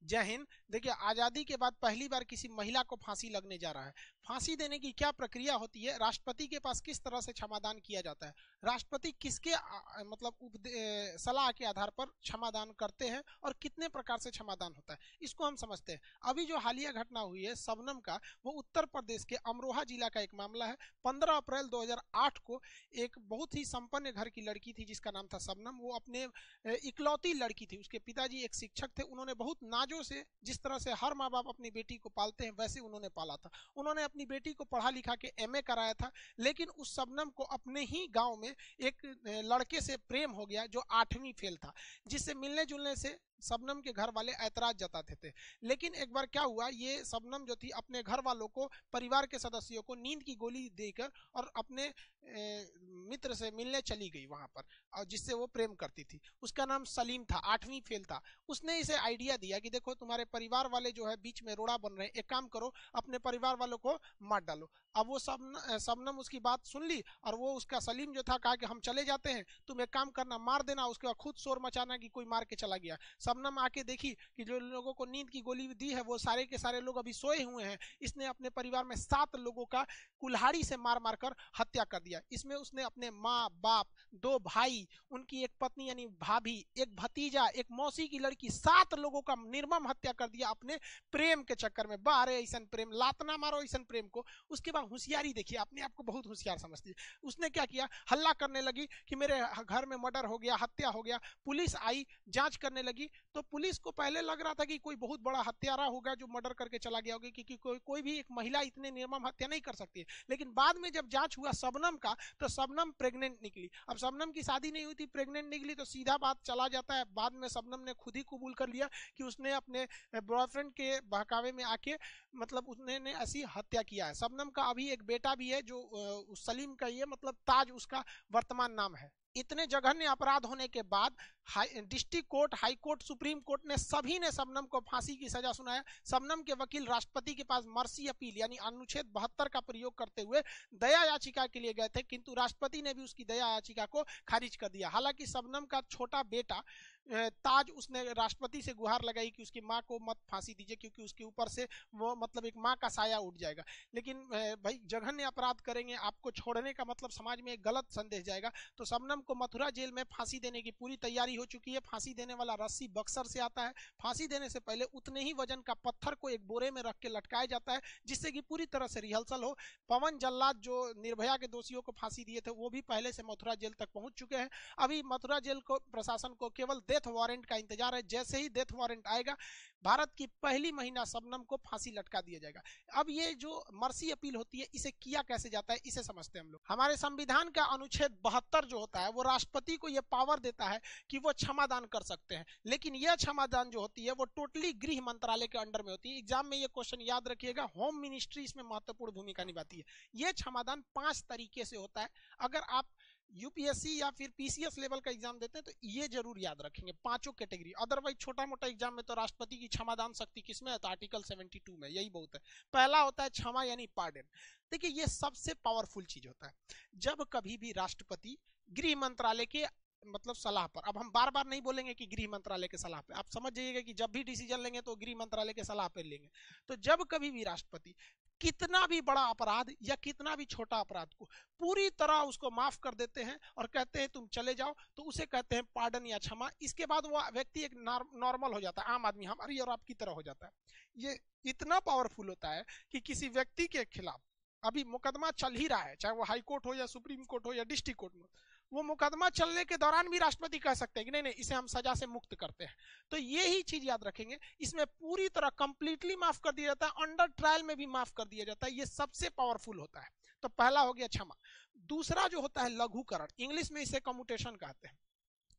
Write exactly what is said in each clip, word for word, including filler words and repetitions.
जय हिंद। देखिए, आजादी के बाद पहली बार किसी महिला को फांसी लगने जा रहा है। फांसी देने की क्या प्रक्रिया होती है, राष्ट्रपति के पास किस तरह से क्षमादान किया जाता है, राष्ट्रपति किसके आ, मतलब उपदे- सलाह के आधार पर क्षमादान करते हैं और कितने प्रकार से क्षमादान होता है, इसको हम समझते हैं। अभी जो हालिया घटना हुई है शबनम का, वो उत्तर प्रदेश के अमरोहा जिला का एक मामला है। पंद्रह अप्रैल दो हज़ार आठ को एक बहुत ही संपन्न घर की लड़की थी जिसका नाम था शबनम। वो अपने इकलौती लड़की थी, उसके पिताजी एक शिक्षक थे। उन्होंने बहुत नाजों से, जिस तरह से हर माँ बाप अपनी बेटी को पालते हैं, वैसे उन्होंने पाला था। उन्होंने अपनी बेटी को पढ़ा लिखा के एमए कराया था। लेकिन उस शबनम को अपने ही गांव में एक लड़के से प्रेम हो गया जो आठवीं फेल था, जिससे मिलने जुलने से शबनम के घर वाले ऐतराज जताते थे। लेकिन एक बार क्या हुआ, ये शबनम जो थी अपने घर वालों को, परिवार के सदस्यों को नींद की गोली देकर और अपने ए, मित्र से मिलने चली गई वहां पर, और जिससे वो प्रेम करती थी। उसका नाम सलीम था, आठवीं फेल था। उसने इसे आइडिया दिया कि देखो तुम्हारे परिवार वाले जो है बीच में रोड़ा बन रहे हैं, एक काम करो अपने परिवार वालों को मार डालो। अब वो शबनम शबनम उसकी बात सुन ली और वो उसका सलीम जो था कहा कि हम चले जाते हैं, तुम एक काम करना मार देना। उसके बाद खुद शोर मचाना कि कोई मार के चला गया। शबनम आके देखी कि जो लोगों को नींद की गोली दी है वो सारे के सारे लोग अभी सोए हुए हैं। इसने अपने परिवार में सात लोगों का कुल्हाड़ी से मार मार कर हत्या कर दिया। इसमें उसने अपने माँ बाप, दो भाई, उनकी एक पत्नी यानी भाभी, एक भतीजा, एक मौसी की लड़की, सात लोगों का निर्मम हत्या कर दिया अपने प्रेम के चक्कर में। बारे ऐसा प्रेम, लातना मारो ऐसा प्रेम को। उसके बाद होशियारी देखिए, अपने आप को बहुत होशियार समझती है। उसने क्या किया, हल्ला करने लगी कि मेरे घर में मर्डर हो गया, हत्या हो गया। पुलिस आई, जांच करने लगी। तो पुलिस को पहले लग रहा था कि कोई बहुत बड़ा हत्यारा होगा जो मर्डर करके चला गया होगा, क्योंकि कोई कोई भी एक महिला इतने निर्मम हत्या नहीं कर सकती है। लेकिन बाद में जब जांच हुआ शबनम का, तो शबनम प्रेग्नेंट निकली। अब शबनम की शादी नहीं हुई थी, प्रेग्नेंट निकली तो सीधा बात चला जाता है। बाद में शबनम ने खुद ही कबूल कर लिया कि उसने अपने बॉयफ्रेंड के बहकावे में आके मतलब उसने ने ऐसी हत्या किया है। शबनम का अभी एक बेटा भी है जो अ, सलीम का, ये मतलब ताज उसका वर्तमान नाम है। इतने जघन्य अपराध होने के बाद district court, high court, supreme court ने सभी ने शबनम को फांसी की सजा सुनाया। शबनम के वकील राष्ट्रपति के पास मर्सी अपील यानी अनुच्छेद बहत्तर का प्रयोग करते हुए दया याचिका के लिए गए थे, किंतु राष्ट्रपति ने भी उसकी दया याचिका को खारिज कर दिया। हालांकि शबनम का छोटा बेटा ताज, उसने राष्ट्रपति से गुहार लगाई कि उसकी मां को मत फांसी दीजिए, क्योंकि उसके ऊपर से वो मतलब एक मां का साया उठ जाएगा। लेकिन भाई जघन्य अपराध करेंगे, आपको छोड़ने का मतलब समाज में एक गलत संदेश जाएगा। तो शबनम को मथुरा जेल में फांसी देने की पूरी तैयारी हो चुकी है। फांसी देने वाला रस्सी बक्सर से आता है। फांसी देने से पहले उतने ही वजन का पत्थर को एक बोरे में रख के लटकाया जाता है, जिससे कि पूरी तरह से रिहर्सल हो। पवन जल्लाद जो निर्भया के दोषियों को फांसी दिए थे, वो भी पहले से मथुरा जेल तक पहुंच चुके हैं। अभी मथुरा जेल को प्रशासन को केवल डेथ वारंट का इंतजार है। जैसे ही डेथ वारंट आएगा, भारत की पहली महिला शबनम को फांसी लटका दिया जाएगा। अब ये जो मर्सी अपील होती है, इसे किया कैसे जाता है, इसे समझते हैं हम लोग। हमारे संविधान का अनुच्छेद बहत्तर जो होता है, वो राष्ट्रपति को यह पावर देता है कि वो क्षमादान कर सकते हैं। लेकिन यह क्षमादान जो होती है वो टोटली गृह मंत्रालय के अंडर में होती है। एग्जाम में ये क्वेश्चन याद रखिएगा, होम मिनिस्ट्री इसमें महत्वपूर्ण भूमिका निभाती है। यह क्षमादान पांच तरीके से होता है। अगर आप यूपीएससी या फिर पीसीएस लेवल का एग्जाम देते हैं तो ये जरूर याद रखेंगे, पांचों कैटेगरी। अदरवाइज छोटा मोटा एग्जाम में तो राष्ट्रपति की क्षमादान शक्ति किसमें है, तो आर्टिकल बहत्तर में, यही बहुत है। पहला होता है क्षमा यानी पार्डन। देखिए, ये सबसे पावरफुल चीज होता है। जब कभी भी राष्ट्रपति गृह मंत्रालय के मतलब सलाह पर, अब हम बार बार नहीं बोलेंगे कि गृह मंत्रालय के सलाह पे, आप समझ जाइएगा कि जब भी डिसीजन लेंगे तो गृह मंत्रालय के सलाह पर लेंगे। तो जब कभी भी राष्ट्रपति कितना भी बड़ा अपराध या कितना भी छोटा अपराध को पूरी तरह उसको माफ कर देते हैं और कहते हैं तुम चले जाओ, तो उसे कहते हैं पार्डन या क्षमा। इसके बाद वो व्यक्ति एक नॉर्मल हो जाता है, आम आदमी हमारी और आपकी तरह हो जाता है। ये इतना पावरफुल होता है कि किसी व्यक्ति के खिलाफ अभी मुकदमा चल ही रहा है, चाहे वो हाई कोर्ट हो या सुप्रीम कोर्ट हो या डिस्ट्रिक्ट कोर्ट में, वो मुकदमा चलने के दौरान भी राष्ट्रपति कह सकते हैं कि नहीं नहीं इसे हम सजा से मुक्त करते हैं। तो ये ही चीज याद रखेंगे, इसमें पूरी तरह कंप्लीटली माफ कर दिया जाता है, अंडर ट्रायल में भी माफ कर दिया जाता है। ये सबसे पावरफुल होता है। तो पहला हो गया क्षमा। दूसरा जो होता है लघुकरण, इंग्लिश में इसे कम्यूटेशन कहते हैं।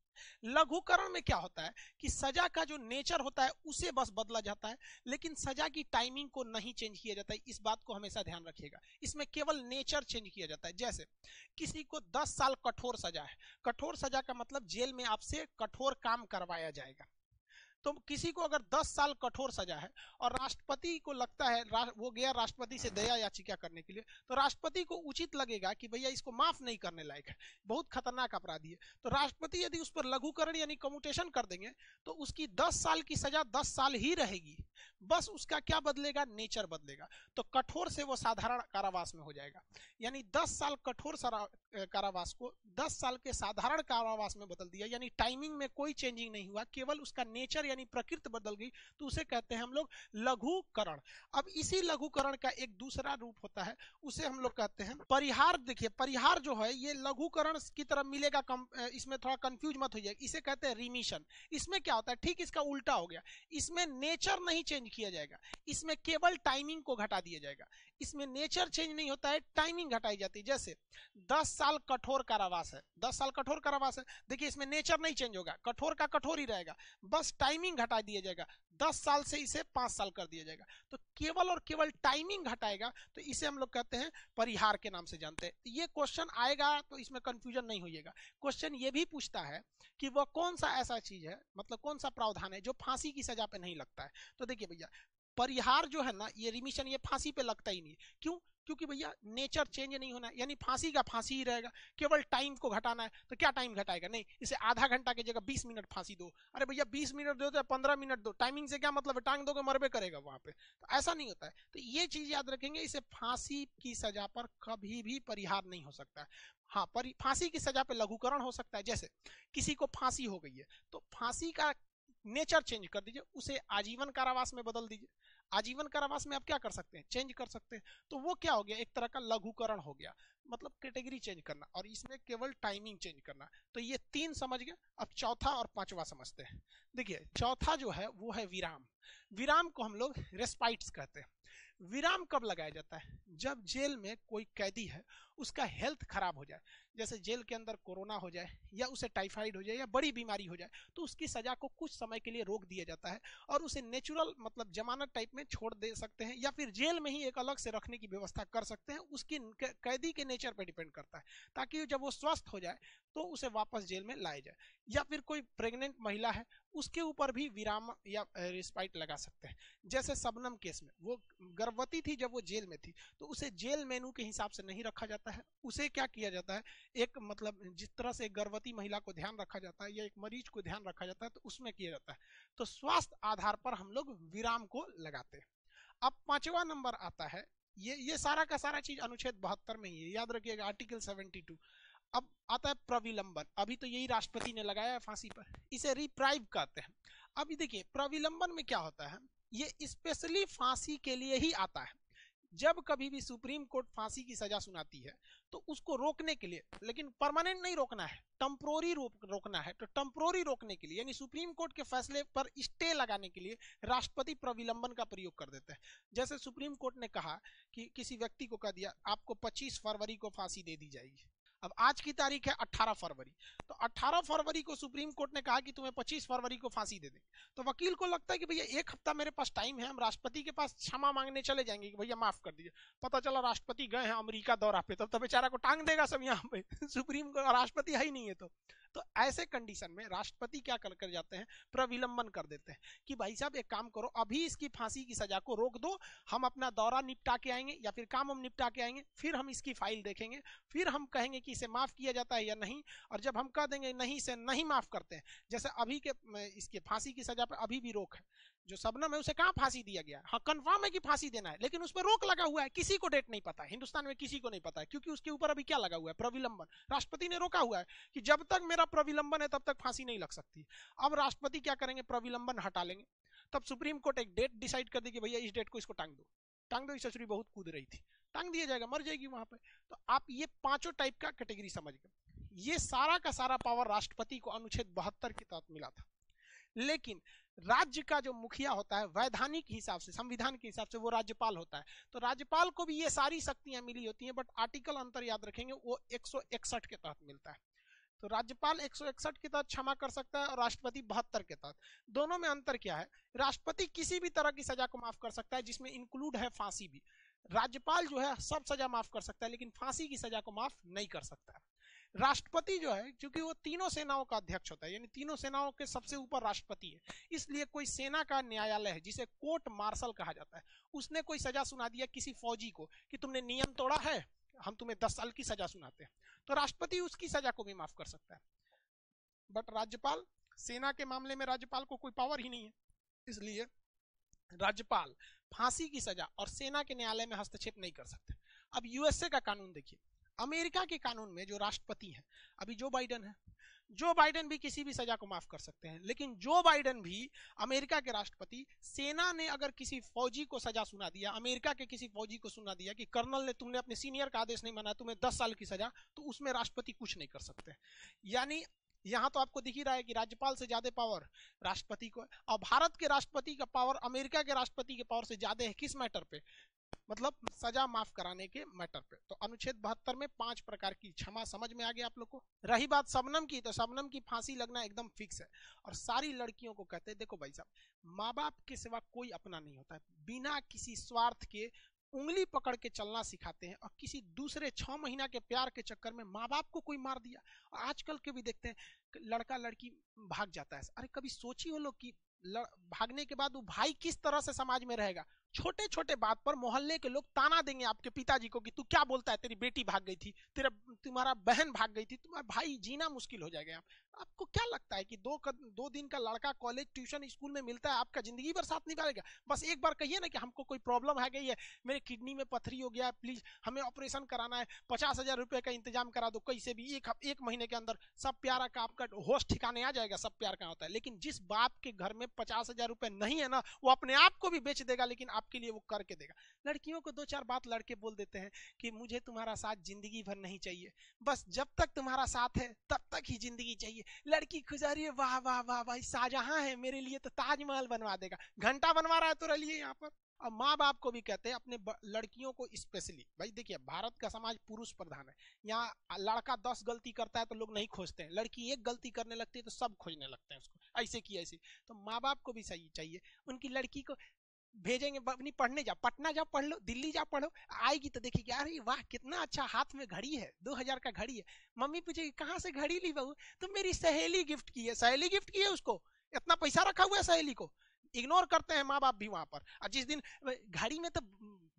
लघुकरण में क्या होता है कि सजा का जो नेचर होता है उसे बस बदला जाता है, लेकिन सजा की टाइमिंग को नहीं चेंज किया जाता है। इस बात को हमेशा ध्यान रखिएगा, इसमें केवल नेचर चेंज किया जाता है। जैसे किसी को दस साल कठोर सजा है, कठोर सजा का मतलब जेल में आपसे कठोर काम करवाया जाएगा। तो किसी को अगर दस साल कठोर सजा है और राष्ट्रपति को लगता है, वो गया राष्ट्रपति से दया याचिका करने के लिए, तो राष्ट्रपति को उचित लगेगा कि भैया इसको माफ नहीं करने लायक है, बहुत खतरनाक अपराधी है, तो राष्ट्रपति यदि उस पर लघुकरण यानी कम्यूटेशन कर देंगे तो उसकी दस साल की सजा दस साल ही रहेगी, बस उसका क्या बदलेगा, नेचर बदलेगा। तो कठोर से वो साधारण कारावास में हो जाएगा, यानी दस साल कठोर कारावास को दस साल के साधारण कारावास में बदल दिया, यानी टाइमिंग में कोई चेंजिंग नहीं हुआ, केवल उसका नेचर यानी प्रकृति बदल गई, तो उसे कहते हैं हम लोग लघुकरण। अब इसी लघुकरण का एक दूसरा रूप होता है, उसे हम लोग कहते हैं परिहार। देखिए परिहार जो है ये लघुकरण की तरफ मिलेगा, इसमें थोड़ा कंफ्यूज मत हो जाएगा, इसे कहते हैं रिमिशन। इसमें क्या होता है, ठीक इसका उल्टा हो गया, इसमें नेचर नहीं चेंज किया जाएगा, इसमें केवल टाइमिंग को घटा दिया जाएगा, इसमें नेचर चेंज नहीं होता है, टाइमिंग घटाई जाती है। जैसे दस साल कठोर कारावास है, दस साल कठोर कारावास है, देखिए इसमें नेचर नहीं चेंज होगा, कठोर का कठोर ही रहेगा, बस टाइमिंग घटा दिया जाएगा, दस साल से इसे पांच साल कर दिया जाएगा, तो केवल और केवल टाइमिंग घटाएगा, तो इसे हम लोग कहते हैं परिहार के नाम से जानते हैं। ये क्वेश्चन आएगा तो इसमें कंफ्यूजन नहीं होइएगा। क्वेश्चन ये भी पूछता है कि वह कौन सा ऐसा चीज है, मतलब कौन सा प्रावधान है जो फांसी की सजा पे नहीं लगता है। तो देखिए भैया परिहार जो है ना, ये रिमिशन, ये फांसी पे लगता ही नहीं। क्यों? क्योंकि भैया नेचर चेंज नहीं होना है, यानी फांसी का फांसी ही रहेगा, केवल टाइम को घटाना है। तो क्या टाइम घटाएगा, नहीं, इसे आधा घंटा की जगह बीस मिनट फांसी दो। अरे भैया बीस मिनट दो तो पंद्रह मिनट दो, टाइमिंग से क्या मतलब है, टांग दोगे मरबे करेगा वहां पे, तो ऐसा नहीं होता है। तो ये चीज याद रखेंगे, इसे फांसी की सजा पर कभी भी परिहार नहीं हो सकता है। हाँ, फांसी की सजा पे लघुकरण हो सकता है। जैसे किसी को फांसी हो गई है तो फांसी का नेचर चेंज कर दीजिए, उसे आजीवन कारावास में बदल दीजिए। आजीवन कारावास में आप क्या कर सकते हैं, चेंज कर सकते हैं, तो वो क्या हो गया, एक तरह का लघुकरण हो गया, मतलब कैटेगरी चेंज करना, और इसमें केवल टाइमिंग चेंज करना। तो ये तीन समझ गए। अब चौथा और पांचवा समझते हैं। देखिए चौथा जो है वो है विराम। विराम को हम लोग रेस्पाइट्स कहते हैं। विराम कब लगाया जाता है, जब जेल में कोई कैदी है उसका हेल्थ खराब हो जाए, जैसे जेल के अंदर कोरोना हो जाए या उसे टाइफाइड हो जाए या बड़ी बीमारी हो जाए, तो उसकी सजा को कुछ समय के लिए रोक दिया जाता है और उसे नेचुरल मतलब जमानत टाइप में छोड़ दे सकते हैं, या फिर जेल में ही एक अलग से रखने की व्यवस्था कर सकते हैं। उसकी कैदी के नेचर पर डिपेंड करता है, ताकि जब वो स्वस्थ हो जाए तो उसे वापस जेल में लाया जाए। या फिर कोई प्रेग्नेंट महिला है उसके ऊपर भी विराम या रिस्पाइट लगा सकते हैं। जैसे शबनम केस में वो गर्भवती थी जब वो जेल में थी, तो उसे जेल मेनू के हिसाब से नहीं रखा जाता है। उसे क्या किया जाता है, एक मतलब जिस तरह से गर्भवती महिला को ध्यान रखा जाता है या एक मरीज को ध्यान रखा जाता है, तो उसमें किया जाता है। तो स्वास्थ्य आधार पर हम लोग विराम को लगाते हैं। अब पांचवा नंबर आता है, ये ये सारा का सारा चीज अनुच्छेद बहत्तर में ही है, याद रखिएगा, आर्टिकल सेवेंटी टू। अब आता है प्रविलंबन। अभी तो यही राष्ट्रपति ने लगाया है फांसी पर, इसे रिप्राइव कहते हैं। अभी देखिए प्रविलंबन में क्या होता है, ये स्पेशली फांसी के लिए ही आता है। जब कभी भी सुप्रीम कोर्ट फांसी की सजा सुनाती है तो उसको रोकने के लिए, लेकिन परमानेंट नहीं रोकना है, टेम्पोररी रोकना है, तो टेम्पोररी रोकने के लिए यानी सुप्रीम कोर्ट के फैसले पर स्टे लगाने के लिए राष्ट्रपति प्रविलंबन का प्रयोग कर देते हैं। जैसे सुप्रीम कोर्ट ने कहा कि किसी व्यक्ति को कह दिया आपको पच्चीस फरवरी को फांसी दे दी जाएगी। अब आज की तारीख है अठारह फरवरी, तो अठारह फरवरी को सुप्रीम कोर्ट ने कहा कि तुम्हें पच्चीस फरवरी को फांसी दे देंगे। तो वकील को लगता है कि भैया एक हफ्ता मेरे पास टाइम है, हम राष्ट्रपति के पास क्षमा मांगने चले जाएंगे कि भैया माफ कर दीजिए। पता चला राष्ट्रपति गए हैं अमेरिका दौरा पे, तब तो बेचारा को टांग देगा सब यहाँ पे सुप्रीम कोर्ट, राष्ट्रपति है ही नहीं है। तो तो ऐसे कंडीशन में राष्ट्रपति क्या कर कर जाते हैं, प्रविलंबन कर देते हैं कि भाई साहब एक काम करो, अभी इसकी फांसी की सजा को रोक दो, हम अपना दौरा निपटा के आएंगे या फिर काम हम निपटा के आएंगे, फिर हम इसकी फाइल देखेंगे, फिर हम कहेंगे कि इसे माफ किया जाता है या नहीं। और जब हम कह देंगे नहीं से नहीं माफ करते हैं, जैसे अभी के इसके फांसी की सजा पर अभी भी रोक है, जो शबनम है उसे कहां फांसी दिया गया, हाँ कंफर्म है कि फांसी देना है, लेकिन उस पर रोक लगा हुआ है, किसी को डेट नहीं पता है, हिंदुस्तान में किसी को नहीं पता है, क्योंकि उसके ऊपर अभी क्या लगा हुआ है, प्रविलंबन। राष्ट्रपति ने रोका हुआ है कि जब तक मेरा प्रविलंबन है तब तक फांसी नहीं लग सकती। अब राष्ट्रपति क्या करेंगे, प्रविलंबन हटा लेंगे, तब सुप्रीम कोर्ट एक डेट डिसाइड कर देगी, भैया इस डेट को इसको टांग दो, टांग दो, ससुरी बहुत कूद रही थी, टांग दिया जाएगा, मर जाएगी वहां पे। तो आप ये पांचों टाइप का कैटेगरी समझ गए। ये सारा का सारा पावर राष्ट्रपति को अनुच्छेद बहत्तर के तहत मिला था। लेकिन राज्य का जो मुखिया होता है वैधानिक हिसाब से, संविधान के हिसाब से, वो राज्यपाल होता है। तो राज्यपाल को भी ये सारी शक्तियां मिली होती हैं, बट आर्टिकल अंतर याद रखेंगे, वो एक सौ इकसठ के तहत मिलता है। तो राज्यपाल एक सौ इकसठ के तहत क्षमा कर सकता है और राष्ट्रपति बहत्तर के तहत। दोनों में अंतर क्या है, राष्ट्रपति किसी भी तरह की सजा को माफ कर सकता है जिसमें इंक्लूड है फांसी भी। राज्यपाल जो है सब सजा माफ कर सकता है, लेकिन फांसी की सजा को माफ नहीं कर सकता है। राष्ट्रपति जो है, क्योंकि वो तीनों सेनाओं का अध्यक्ष होता है, यानी तीनों सेनाओं के सबसे ऊपर राष्ट्रपति है, इसलिए कोई सेना का न्यायालय है जिसे कोर्ट मार्शल कहा जाता है, उसने कोई सजा सुना दिया किसी फौजी को कि तुमने नियम तोड़ा है, हम तुम्हें दस साल की सजा सुनाते हैं, तो राष्ट्रपति उसकी सजा को भी माफ कर सकता है। बट राज्यपाल, सेना के मामले में राज्यपाल को कोई पावर ही नहीं है, इसलिए राज्यपाल फांसी की सजा और सेना के न्यायालय में हस्तक्षेप नहीं कर सकते। अब यूएसए का कानून देखिए, अमेरिका के कानून में जो राष्ट्रपति है, अभी जो बाइडेन है, जो बाइडेन भी किसी भी सजा को माफ कर सकते हैं, लेकिन जो बाइडेन भी अमेरिका के राष्ट्रपति, सेना ने अगर किसी फौजी को सजा सुना दिया, अमेरिका के किसी फौजी को सुना दिया कि कर्नल ने, तुमने अपने सीनियर का आदेश नहीं माना, तुम्हें दस साल की सजा, तो उसमें राष्ट्रपति कुछ नहीं कर सकते। यानी यहाँ तो आपको दिख ही रहा है कि राज्यपाल से ज्यादा पावर राष्ट्रपति को है, और भारत के राष्ट्रपति का पावर अमेरिका के राष्ट्रपति के पावर से ज्यादा है। किस मैटर पे? मतलब सजा माफ कराने के मैटर पे। तो अनुच्छेद बहत्तर में पांच प्रकार की क्षमा समझ में आ गया आप लोग को। रही बात शबनम की, तो शबनम की फांसी लगना एकदम फिक्स है, और सारी लड़कियों को कहते हैं देखो भाई साहब, माँ बाप के सिवा कोई अपना नहीं होता है, बिना किसी स्वार्थ के उंगली पकड़ के चलना सिखाते हैं, और किसी दूसरे छह महीना के प्यार के चक्कर में माँ बाप को कोई मार दिया। और आजकल के भी देखते हैं लड़का लड़की भाग जाता है। अरे कभी सोची हो लोग कि भागने के बाद वो भाई किस तरह से समाज में रहेगा? छोटे छोटे बात पर मोहल्ले के लोग ताना देंगे आपके पिताजी को कि तू क्या बोलता है, तेरी बेटी भाग गई थी, तेरा तुम्हारा बहन भाग गई थी, तुम्हारा भाई जीना मुश्किल हो जाएगा। आपको क्या लगता है कि दो दो दिन का लड़का कॉलेज ट्यूशन स्कूल में मिलता है, आपका जिंदगी भर साथ निभाएगा? बस एक बार कहिए ना कि हमको कोई प्रॉब्लम आ गई है, मेरे किडनी में पथरी हो गया, प्लीज हमें ऑपरेशन कराना है, पचास हजार रुपए का इंतजाम करा दो, कैसे भी एक एक महीने के अंदर सब प्यारा का आपका होश ठिकाने आ जाएगा। सब प्यार का होता है, लेकिन जिस बाप के घर में पचास हजार रुपए नहीं है ना, वो अपने आप को भी बेच देगा, लेकिन आपके लिए वो करके देगा। लड़कियों को दो चार बात लड़के बोल देते हैं कि मुझे तुम्हारा साथ जिंदगी भर नहीं चाहिए, बस जब तक तुम्हारा साथ है तब तक ही जिंदगी चाहिए। लड़की खुजा रही है, वाह वाह वाह भाई शाहजहां है मेरे लिए, तो ताजमहल बनवा देगा, घंटा बनवा रहा है तो रहिए यहाँ पर। और माँ बाप को भी कहते हैं अपने लड़कियों को स्पेशली, भाई देखिए भारत का समाज पुरुष प्रधान है, यहाँ लड़का दस गलती करता है तो लोग नहीं खोजते हैं, लड़की एक गलती करने लगती है तो सब खोजने लगते हैं उसको, ऐसे की ऐसी। तो माँ बाप को भी सही चाहिए, उनकी लड़की को भेजेंगे अपनी पढ़ने, जा पटना जा पढ़ लो, दिल्ली जा पढ़ो, आएगी तो देखिए अरे वाह कितना अच्छा हाथ में घड़ी है, दो हजार का घड़ी है। मम्मी पूछेगी कहाँ से घड़ी ली बहू? तो मेरी सहेली गिफ्ट की है। सहेली गिफ्ट की है उसको? इतना पैसा रखा हुआ है सहेली को? इग्नोर करते हैं माँ बाप भी वहां पर। और जिस दिन घड़ी में तो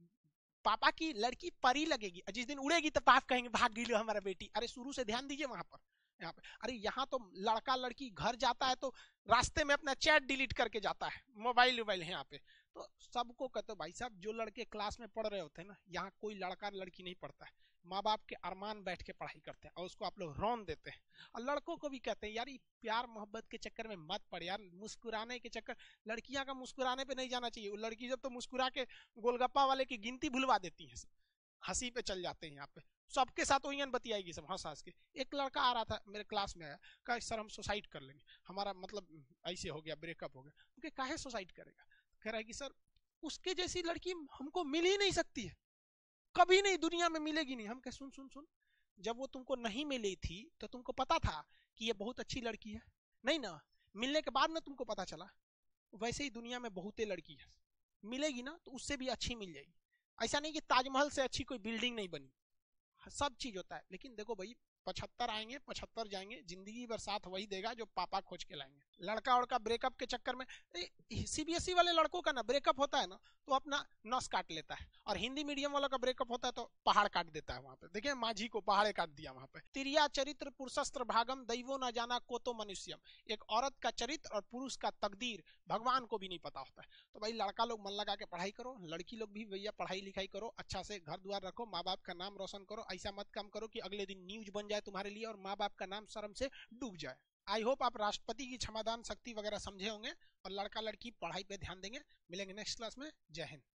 पापा की लड़की परी लगेगी, और जिस दिन उड़ेगी तो पाप कहेंगे भाग गई लो हमारा बेटी। अरे शुरू से ध्यान दीजिए वहां पर, यहाँ पे। अरे यहाँ तो लड़का लड़की घर जाता है तो रास्ते में अपना चैट डिलीट करके जाता है, मोबाइल मोबाइल यहाँ पे। तो सबको कहते भाई साहब जो लड़के क्लास में पढ़ रहे होते हैं ना, यहाँ कोई लड़का लड़की नहीं पढ़ता है, माँ बाप के अरमान बैठ के पढ़ाई करते हैं, और उसको आप लोग रौन देते हैं। और लड़कों को भी कहते हैं यार प्यार मोहब्बत के चक्कर में मत पड़ यार, मुस्कुराने के चक्कर, लड़कियां का मुस्कुराने पे नहीं जाना चाहिए। वो लड़की जब तो मुस्कुरा के गोलगप्पा वाले की गिनती भुलवा देती है, हंसी पे चल जाते हैं यहाँ पे, सबके साथ वही बतियाएगी सब हंस हंस के। एक लड़का आ रहा था मेरे क्लास में, आया कहा सर हम सुसाइड कर लेंगे, हमारा मतलब ऐसे हो गया, ब्रेकअप हो गया। क्योंकि काहे सुसाइड करेगा? कह रहा है कि सर उसके जैसी लड़की हमको मिल ही नहीं सकती है, कभी नहीं, दुनिया में मिलेगी नहीं। हम कहे सुन सुन सुन, जब वो तुमको नहीं मिली थी तो तुमको पता था कि ये बहुत अच्छी लड़की है? नहीं ना, मिलने के बाद ना तुमको पता चला। वैसे ही दुनिया में बहुते लड़की है, मिलेगी ना तो उससे भी अच्छी मिल जाएगी। ऐसा नहीं कि ताजमहल से अच्छी कोई बिल्डिंग नहीं बनी, सब चीज होता है। लेकिन देखो भाई पचहत्तर आएंगे पचहत्तर जाएंगे, जिंदगी भर साथ वही देगा जो पापा खोज के लाएंगे। लड़का उड़का ब्रेकअप के चक्कर में, सीबीएसई वाले लड़कों का ना ब्रेकअप होता है ना तो अपना नस काट लेता है, और हिंदी मीडियम वालों का ब्रेकअप होता है तो पहाड़ काट देता है। वहां पे देखिए माझी को पहाड़े काट दिया वहां पे। तिरिया चरित्र पुरुषस्त्र भागम दैवो न जाना को तो मनुष्यम, एक औरत का चरित्र और पुरुष का तकदीर भगवान को भी नहीं पता होता है। तो भाई लड़का लोग मन लगा के पढ़ाई करो, लड़की लोग भी भैया पढ़ाई लिखाई करो, अच्छा से घर द्वार रखो, माँ बाप का नाम रोशन करो। ऐसा मत काम करो कि अगले दिन न्यूज बन जाए तुम्हारे लिए और माँ बाप का नाम शर्म से डूब जाए। आई होप आप राष्ट्रपति की क्षमादान शक्ति वगैरह समझे होंगे और लड़का लड़की पढ़ाई पे ध्यान देंगे। मिलेंगे नेक्स्ट क्लास में। जय हिंद।